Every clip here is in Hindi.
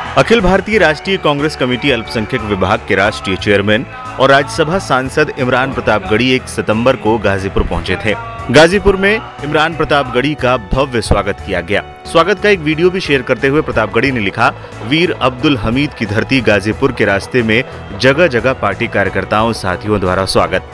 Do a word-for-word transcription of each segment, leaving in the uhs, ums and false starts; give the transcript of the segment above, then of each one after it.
अखिल भारतीय राष्ट्रीय कांग्रेस कमेटी अल्पसंख्यक विभाग के राष्ट्रीय चेयरमैन और राज्यसभा सांसद इमरान प्रतापगढ़ी एक सितंबर को गाजीपुर पहुंचे थे। गाजीपुर में इमरान प्रतापगढ़ी का भव्य स्वागत किया गया। स्वागत का एक वीडियो भी शेयर करते हुए प्रतापगढ़ी ने लिखा, वीर अब्दुल हमीद की धरती गाजीपुर के रास्ते में जगह जगह पार्टी कार्यकर्ताओं साथियों द्वारा स्वागत।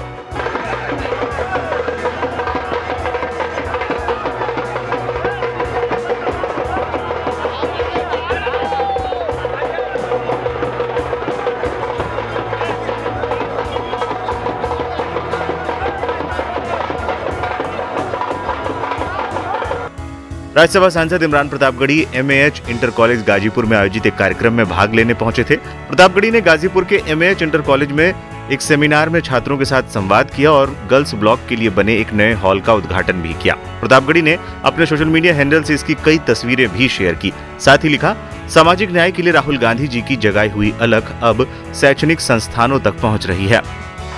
राज्यसभा सांसद Imran Pratapgarhi MAH inter college Ghazipur में आयोजित एक कार्यक्रम में भाग लेने पहुंचे थे। प्रतापगढ़ी ने गाजीपुर के एमएएच इंटर कॉलेज में एक सेमिनार में छात्रों के साथ संवाद किया और गर्ल्स ब्लॉक के लिए बने एक नए हॉल का उद्घाटन भी किया। प्रतापगढ़ी ने अपने सोशल मीडिया हैंडल से इसकी कई तस्वीरें भी शेयर की। साथ ही लिखा, सामाजिक न्याय के लिए राहुल गांधी जी की जगाई हुई अलख अब शैक्षणिक संस्थानों तक पहुँच रही है।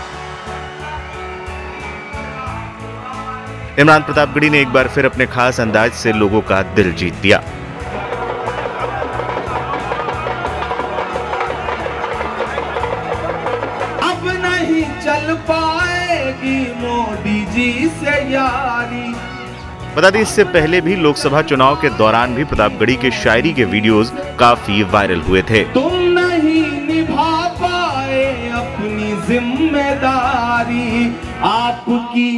इमरान प्रतापगढ़ी ने एक बार फिर अपने खास अंदाज से लोगों का दिल जीत लिया। अब नहीं चल पाएगी मोदी जी से यारी। बता दें, इससे पहले भी लोकसभा चुनाव के दौरान भी प्रतापगढ़ी के शायरी के वीडियोस काफी वायरल हुए थे। तुम नहीं निभा पाए अपनी जिम्मेदारी, आपकी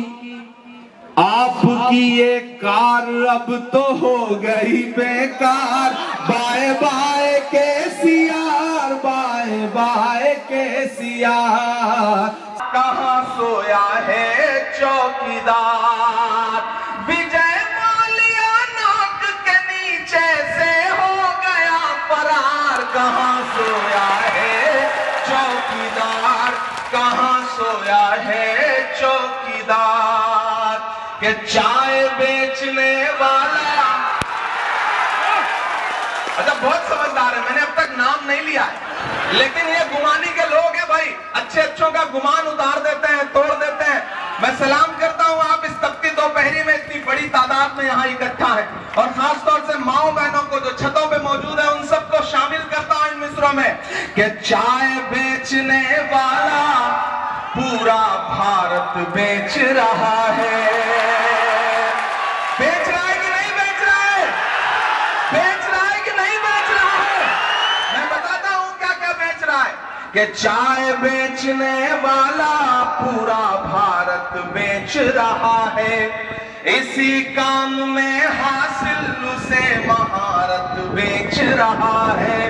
आपकी ये कार अब तो हो गई बेकार। Bye bye KCR, bye bye KCR. कहाँ सोया है चौकीदार, विजय माल्या नाक के नीचे से हो गया फरार। कहाँ सोया है चौकीदार, कहाँ सोया है चौकीदार। के चाय बेचने वाला, अच्छा बहुत समझदार है, मैंने अब तक नाम नहीं लिया है, लेकिन ये गुमानी के लोग हैं भाई, अच्छे अच्छों का गुमान उतार देते हैं, तोड़ देते हैं। मैं सलाम करता हूं, आप इस तपती दोपहरी में इतनी बड़ी तादाद में यहाँ इकट्ठा है, और खासतौर से माओ बहनों को जो छतों पे मौजूद है उन सबको शामिल करता हूं इन मिसरों में। कि चाय बेचने वाला पूरा भारत बेच रहा है। बेच रहा है कि नहीं बेच रहा है? बेच रहा है कि नहीं बेच रहा है? मैं बताता हूं क्या क्या बेच रहा है। कि चाय बेचने वाला पूरा भारत बेच रहा है, इसी काम में हासिल उसे महारत बेच रहा है।